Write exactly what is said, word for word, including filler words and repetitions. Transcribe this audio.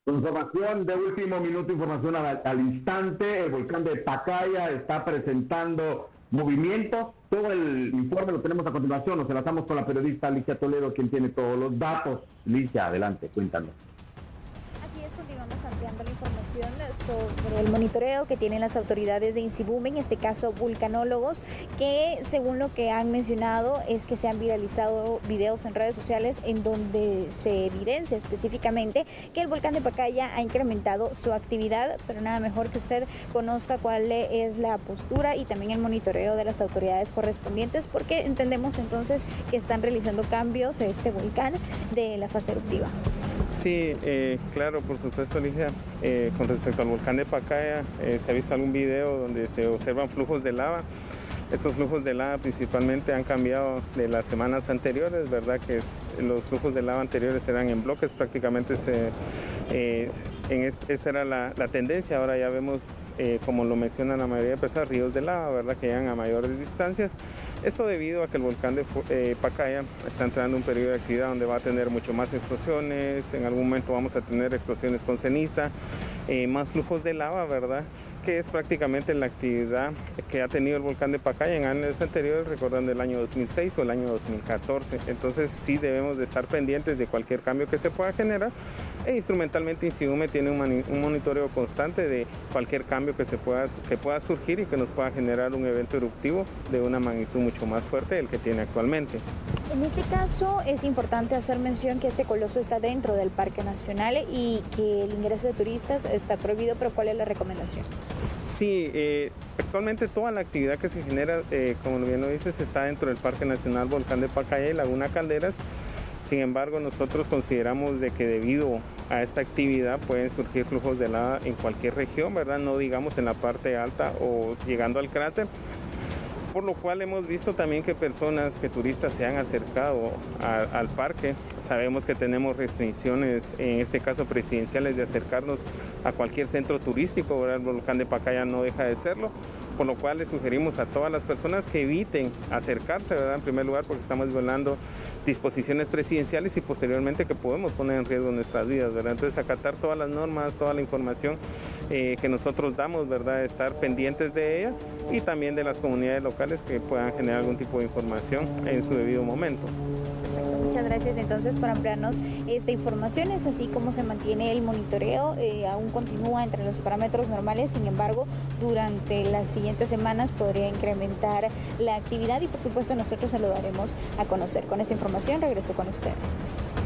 Información de último minuto, información al, al instante. El volcán de Pacaya está presentando movimientos. Todo el informe lo tenemos a continuación. Nos enlazamos con la periodista Alicia Toledo, quien tiene todos los datos. Alicia, adelante, cuéntanos. Así es, continuamos ampliando la información sobre el monitoreo que tienen las autoridades de INCIBUM, en este caso vulcanólogos, que según lo que han mencionado es que se han viralizado videos en redes sociales en donde se evidencia específicamente que el volcán de Pacaya ha incrementado su actividad, pero nada mejor que usted conozca cuál es la postura y también el monitoreo de las autoridades correspondientes, porque entendemos entonces que están realizando cambios en este volcán de la fase eruptiva. Sí, eh, claro, por supuesto, Alicia. Eh, con respecto al volcán de Pacaya, eh, se ha visto algún video donde se observan flujos de lava. Estos flujos de lava principalmente han cambiado de las semanas anteriores, ¿verdad? Que es, los flujos de lava anteriores eran en bloques, prácticamente se, eh, en este, esa era la, la tendencia. Ahora ya vemos, eh, como lo mencionan la mayoría de personas, ríos de lava, ¿verdad? Que llegan a mayores distancias. Esto debido a que el volcán de eh, Pacaya está entrando en un periodo de actividad donde va a tener mucho más explosiones. En algún momento vamos a tener explosiones con ceniza, eh, más flujos de lava, ¿verdad? Que es prácticamente la actividad que ha tenido el volcán de Pacaya en años anteriores, recordando el año dos mil seis o el año dos mil catorce. Entonces sí debemos de estar pendientes de cualquier cambio que se pueda generar, e instrumentalmente INCIBUM tiene un, un monitoreo constante de cualquier cambio que, se pueda, que pueda surgir y que nos pueda generar un evento eruptivo de una magnitud mucho más fuerte del que tiene actualmente. En este caso es importante hacer mención que este coloso está dentro del Parque Nacional y que el ingreso de turistas está prohibido, pero ¿cuál es la recomendación? Sí, eh, actualmente toda la actividad que se genera, eh, como bien lo dices, está dentro del Parque Nacional Volcán de Pacaya y Laguna Calderas. Sin embargo, nosotros consideramos de que debido a esta actividad pueden surgir flujos de lava en cualquier región, ¿verdad? No digamos en la parte alta o llegando al cráter. Por lo cual hemos visto también que personas, que turistas se han acercado a, al parque. Sabemos que tenemos restricciones, en este caso presidenciales, de acercarnos a cualquier centro turístico, ¿verdad? El volcán de Pacaya no deja de serlo, por lo cual le sugerimos a todas las personas que eviten acercarse, ¿verdad? En primer lugar, porque estamos violando disposiciones presidenciales y posteriormente que podemos poner en riesgo nuestras vidas, ¿verdad? Entonces, acatar todas las normas, toda la información eh, que nosotros damos, ¿verdad? Estar pendientes de ella y también de las comunidades locales que puedan generar algún tipo de información en su debido momento. Muchas gracias entonces por ampliarnos esta información. Es así como se mantiene el monitoreo, eh, aún continúa entre los parámetros normales, sin embargo durante las siguientes semanas podría incrementar la actividad y por supuesto nosotros se lo daremos a conocer. Con esta información regreso con ustedes.